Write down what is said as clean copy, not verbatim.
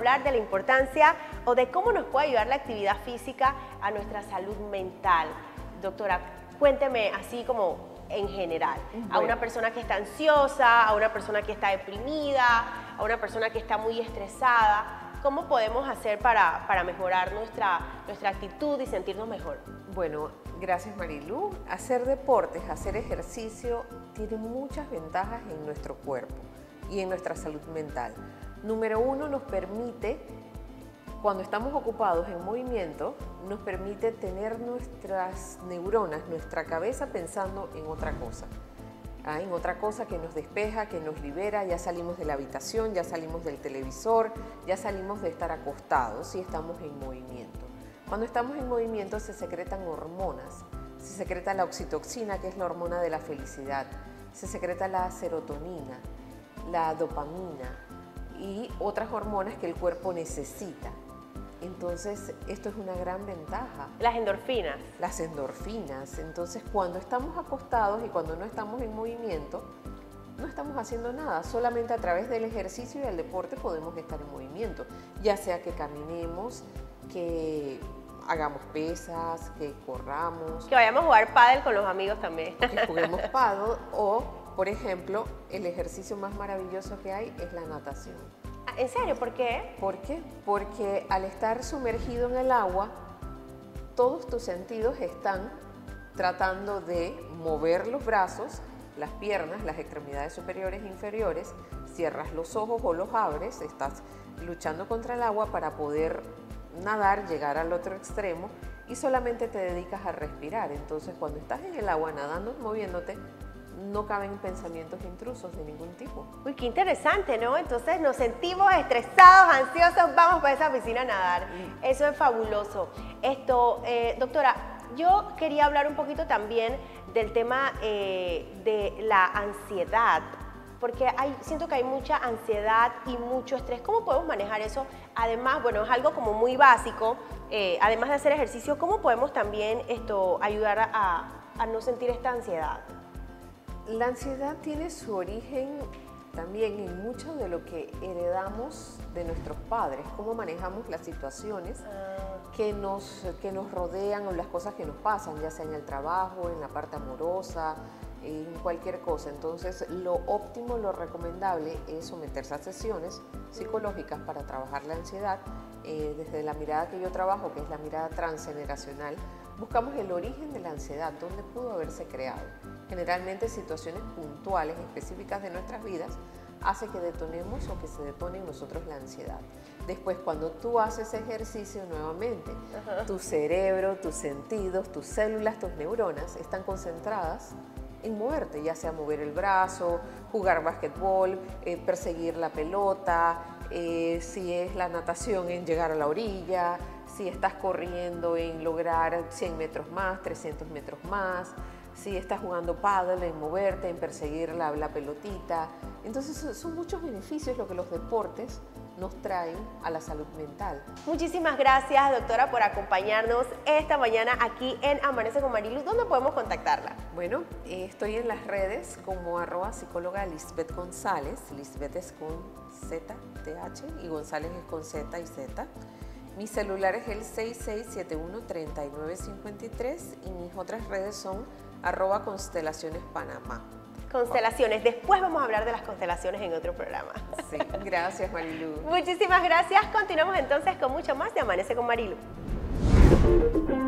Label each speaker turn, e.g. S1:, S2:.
S1: hablar de la importancia o de cómo nos puede ayudar la actividad física a nuestra salud mental. Doctora, cuénteme así como en general, a una persona que está ansiosa, a una persona que está deprimida, a una persona que está muy estresada, ¿cómo podemos hacer para mejorar nuestra actitud y sentirnos mejor?
S2: Bueno, gracias Marilu. Hacer deportes, hacer ejercicio tiene muchas ventajas en nuestro cuerpo y en nuestra salud mental. Número uno, nos permite, cuando estamos ocupados en movimiento, nos permite tener nuestras neuronas, nuestra cabeza pensando en otra cosa. En otra cosa que nos despeja, que nos libera, ya salimos de la habitación, ya salimos del televisor, ya salimos de estar acostados y estamos en movimiento. Cuando estamos en movimiento se secretan hormonas, se secreta la oxitocina, que es la hormona de la felicidad, se secreta la serotonina, la dopamina y otras hormonas que el cuerpo necesita. Entonces, esto es una gran ventaja.
S1: Las endorfinas.
S2: Las endorfinas. Entonces, cuando estamos acostados y cuando no estamos en movimiento, no estamos haciendo nada. Solamente a través del ejercicio y del deporte podemos estar en movimiento. Ya sea que caminemos, que hagamos pesas, que corramos.
S1: Que vayamos a jugar pádel con los amigos también.
S2: Que juguemos pádel o, por ejemplo, el ejercicio más maravilloso que hay es la natación.
S1: ¿En serio? ¿Por qué?
S2: ¿Por qué? Porque al estar sumergido en el agua, todos tus sentidos están tratando de mover los brazos, las piernas, las extremidades superiores e inferiores, cierras los ojos o los abres, estás luchando contra el agua para poder nadar, llegar al otro extremo y solamente te dedicas a respirar. Entonces, cuando estás en el agua nadando, moviéndote, no caben pensamientos intrusos de ningún tipo.
S1: Uy, qué interesante, ¿no? Entonces nos sentimos estresados, ansiosos, vamos para esa piscina a nadar. Eso es fabuloso. Doctora, yo quería hablar un poquito también del tema de la ansiedad, porque siento que hay mucha ansiedad y mucho estrés. ¿Cómo podemos manejar eso? Además, bueno, es algo como muy básico, además de hacer ejercicio, ¿cómo podemos también ayudar a no sentir esta ansiedad?
S2: La ansiedad tiene su origen también en mucho de lo que heredamos de nuestros padres, cómo manejamos las situaciones que nos rodean o las cosas que nos pasan, ya sea en el trabajo, en la parte amorosa, en cualquier cosa. Entonces, lo óptimo, lo recomendable es someterse a sesiones psicológicas para trabajar la ansiedad. Desde la mirada que yo trabajo, que es la mirada transgeneracional, buscamos el origen de la ansiedad, dónde pudo haberse creado. Generalmente situaciones puntuales, específicas de nuestras vidas, hace que detonemos o que se detone en nosotros la ansiedad. Después, cuando tú haces ejercicio nuevamente, tu cerebro, tus sentidos, tus células, tus neuronas están concentradas en moverte, ya sea mover el brazo, jugar básquetbol, perseguir la pelota, si es la natación en llegar a la orilla, si estás corriendo en lograr 100 metros más, 300 metros más, si estás jugando pádel, en moverte, en perseguir la pelotita. Entonces son muchos beneficios lo que los deportes nos traen a la salud mental.
S1: Muchísimas gracias, doctora, por acompañarnos esta mañana aquí en Amanece con Marilu. ¿Dónde podemos contactarla?
S2: Bueno, estoy en las redes como @psicóloga Lisbeth González. Lisbeth es con Z, TH, y González es con Z y Z. Mi celular es el 6671-3953 y mis otras redes son @constelacionespanamá.
S1: Constelaciones. Después vamos a hablar de las constelaciones en otro programa.
S2: Sí, gracias Marilu.
S1: Muchísimas gracias. Continuamos entonces con mucho más de Amanece con Marilu.